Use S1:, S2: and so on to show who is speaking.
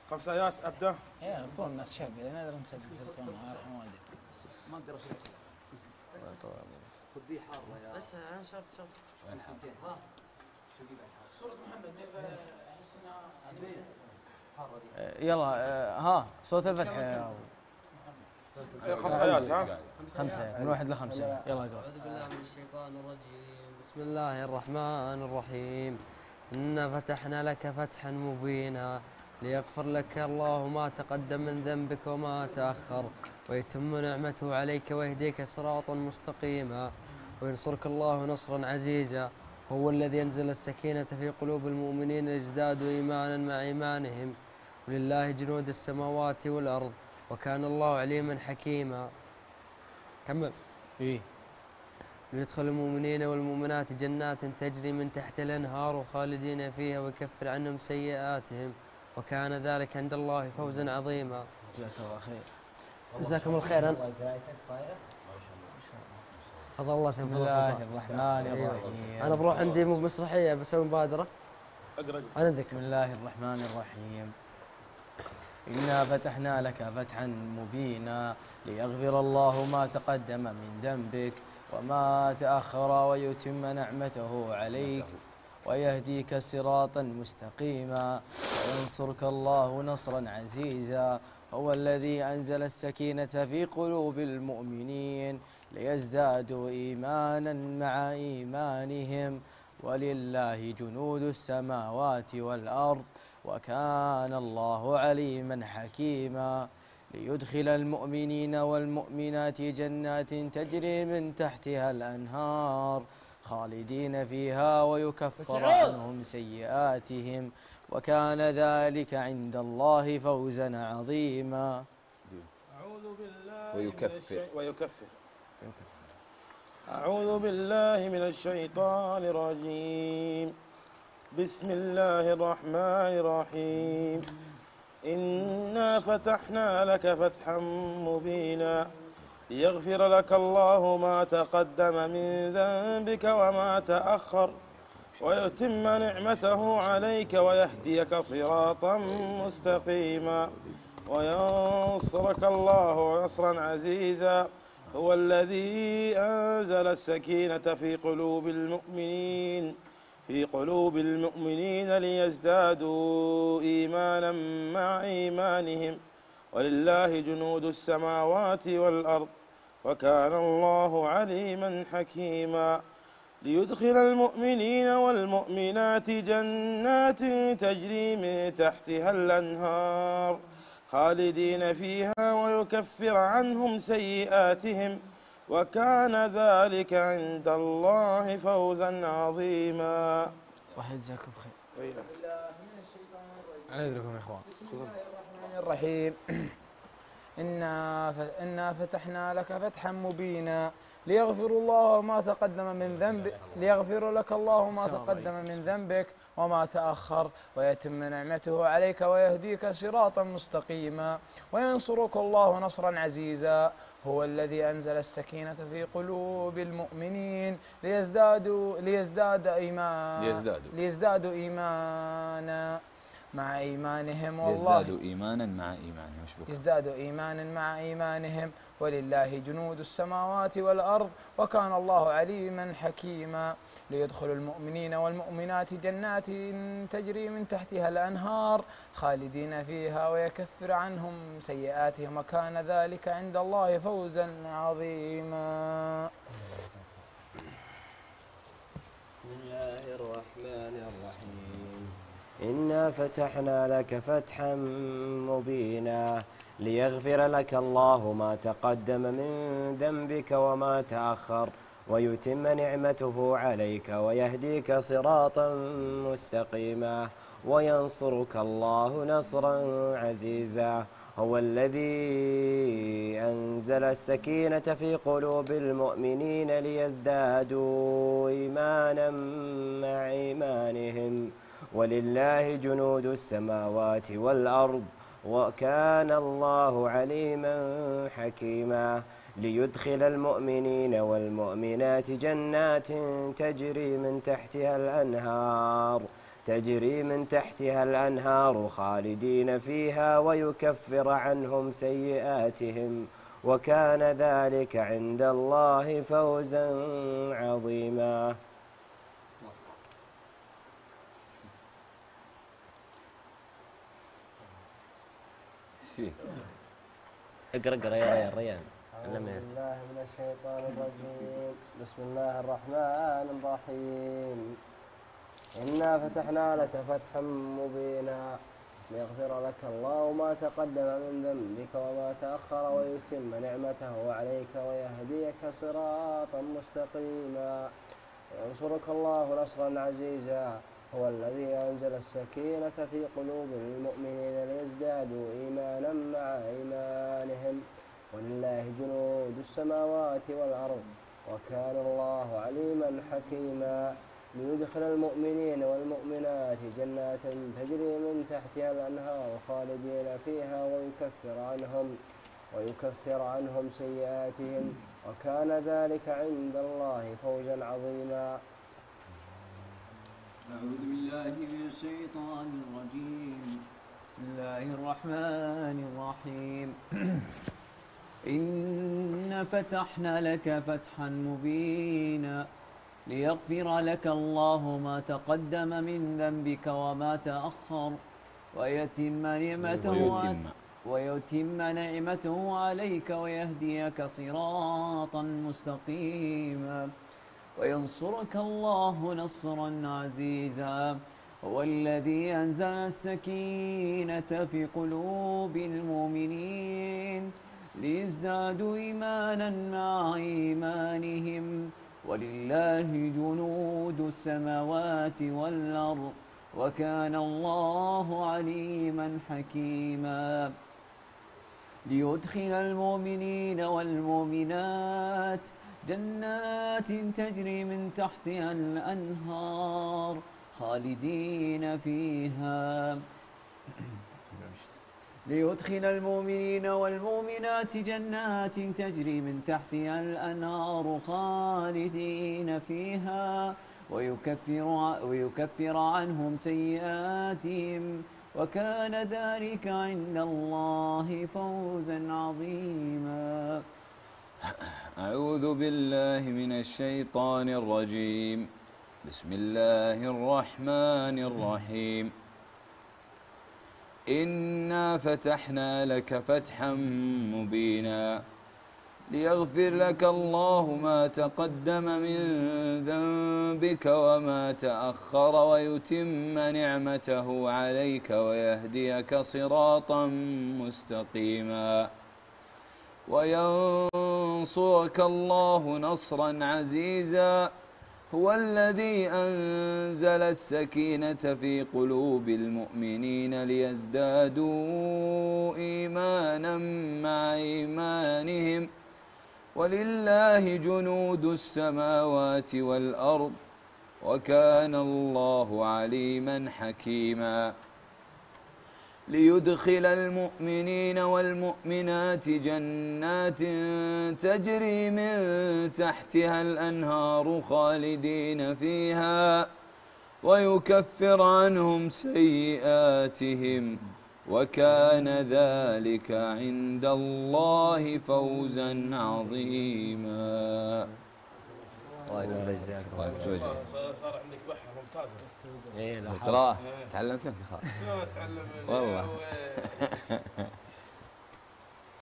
S1: 5 آيات أبدأ.
S2: يا طول الناس شاب إذا نقدر نسجل زلتون الله يرحمه والديك.
S3: ما أقدر أشيل. خذ دي حارة يا.
S4: بس أنا شرط.
S2: سورة محمد أحس إنها
S5: يلا ها صوت الفتح.
S1: 5 آيات ها.
S5: 5 من 1 ل 5. يلا اقرأ.
S4: أعوذ بالله من الشيطان الرجيم. بسم الله الرحمن الرحيم. إنا فتحنا لك فتحا مبينا ليغفر لك الله ما تقدم من ذنبك وما تأخر ويتم نعمته عليك ويهديك صراطا مستقيما وينصرك الله نصرا عزيزا. هو الذي أنزل السكينة في قلوب المؤمنين ليزدادوا إيمانا مع إيمانهم ولله جنود السماوات والأرض وكان الله عليما حكيما. كمل.
S5: إيه.
S4: ليدخل المؤمنين والمؤمنات جنات تجري من تحت الأنهار خالدين فيها ويكفر عنهم سيئاتهم وكان ذلك عند الله فوزا عظيما.
S5: جزاك الله خير.
S4: جزاكم الله خيرا. فضل الله
S5: بسم الله الرحمن الرحيم.
S4: أنا بروح عندي مسرحية بسوي مبادرة.
S1: اقرأ.
S4: أنا
S5: بسم الله الرحمن الرحيم. إنا فتحنا لك فتحا مبينا ليغفر الله ما تقدم من ذنبك وما تأخر ويتم نعمته عليك ويهديك صراطا مستقيما وينصرك الله نصرا عزيزا. هو الذي أنزل السكينة في قلوب المؤمنين ليزدادوا إيمانا مع إيمانهم ولله جنود السماوات والأرض وكان الله عليما حكيما. ليدخل المؤمنين والمؤمنات جنات تجري من تحتها الأنهار خالدين فيها ويكفر عنهم سيئاتهم وكان ذلك عند الله فوزا عظيما.
S1: أعوذ بالله
S3: ويكفر.
S1: أعوذ بالله من الشيطان الرجيم. بسم الله الرحمن الرحيم. إنا فتحنا لك فتحا مبينا ليغفر لك الله ما تقدم من ذنبك وما تأخر ويتم نعمته عليك ويهديك صراطا مستقيما وينصرك الله نصرا عزيزا. هو الذي أنزل السكينة في قلوب المؤمنين ليزدادوا إيمانا مع إيمانهم ولله جنود السماوات والأرض وكان الله عليما حكيما. ليدخل المؤمنين والمؤمنات جنات تجري من تحتها الأنهار خالدين فيها ويكفر عنهم سيئاتهم وكان ذلك عند الله فوزا عظيما.
S5: الله يجزاكم بخير.
S1: وياك.
S5: أنا أدركم يا إخوان.
S2: بسم الله الرحمن الرحيم. إنا فتحنا لك فتحا مبينا ليغفر الله ما تقدم من ذنبك ليغفر لك الله ما تقدم من ذنبك وما تأخر ويتم نعمته عليك ويهديك صراطا مستقيما وينصرك الله نصرا عزيزا. هو الذي أنزل السكينة في قلوب المؤمنين ليزدادوا إيمانا مع إيمانهم والله
S6: يزدادوا إيمانا مع إيمانهم.
S2: يزدادوا إيمانا مع إيمانهم ولله جنود السماوات والأرض وكان الله عليما حكيما. ليدخل المؤمنين والمؤمنات جنات تجري من تحتها الأنهار خالدين فيها ويكفر عنهم سيئاتهم وكان ذلك عند الله فوزا عظيما.
S7: بسم الله الرحمن الرحيم. إنا فتحنا لك فتحا مبينا ليغفر لك الله ما تقدم من ذنبك وما تأخر ويتم نعمته عليك ويهديك صراطا مستقيما وينصرك الله نصرا عزيزا. هو الذي أنزل السكينة في قلوب المؤمنين ليزدادوا إيمانا مع إيمانهم ولله جنود السماوات والأرض وكان الله عليما حكيما. ليدخل المؤمنين والمؤمنات جنات تجري من تحتها الأنهار تجري من تحتها الأنهار خالدين فيها ويكفر عنهم سيئاتهم وكان ذلك عند الله فوزا عظيما. اقرا يا ريان.
S4: أعوذ بالله من الشيطان الرجيم. بسم الله الرحمن الرحيم. إنا فتحنا لك فتحا مبينا ليغفر لك الله ما تقدم من ذنبك وما تأخر ويتم نعمته عليك ويهديك صراطا مستقيما ينصرك الله نصرا عزيزا هو الذي أنزل السكينة في قلوب المؤمنين ليزدادوا إيمانا مع إيمانهم ولله جنود السماوات والأرض وكان الله عليما حكيما ليدخل المؤمنين والمؤمنات جنات تجري من تحتها الأنهار خالدين فيها ويكفر عنهم سيئاتهم وكان ذلك عند الله فوزا عظيما.
S6: أعوذ بالله من الشيطان الرجيم. بسم الله الرحمن الرحيم. إن فتحنا لك فتحا مبينا ليغفر لك الله ما تقدم من ذنبك وما تأخر ويتم نعمته عليك ويهديك صراطا مستقيما وينصرك الله نصرا عزيزا هو الذي أنزل السكينة في قلوب المؤمنين ليزدادوا إيمانا مع إيمانهم ولله جنود السماوات والأرض وكان الله عليما حكيما ليدخل المؤمنين والمؤمنات جنات تجري من تحتها الأنهار خالدين فيها ليدخل المؤمنين والمؤمنات جنات تجري من تحتها الأنهار خالدين فيها ويكفر عنهم سيئاتهم وكان ذلك عند الله فوزا عظيما.
S8: أعوذ بالله من الشيطان الرجيم. بسم الله الرحمن الرحيم. إنا فتحنا لك فتحا مبينا ليغفر لك الله ما تقدم من ذنبك وما تأخر ويتم نعمته عليك ويهديك صراطا مستقيما وينصرك الله نصرا عزيزا هو الذي أنزل السكينة في قلوب المؤمنين ليزدادوا إيمانا مع إيمانهم ولله جنود السماوات والأرض وكان الله عليما حكيما ليدخل المؤمنين والمؤمنات جنات تجري من تحتها الأنهار خالدين فيها ويكفر عنهم سيئاتهم وكان ذلك عند الله فوزا عظيما.
S7: الله يجزاك الله خير.
S1: صار عندك بحر ممتازه.
S7: ايه
S8: تراه تعلمت منك خالد.
S1: تعلم
S8: والله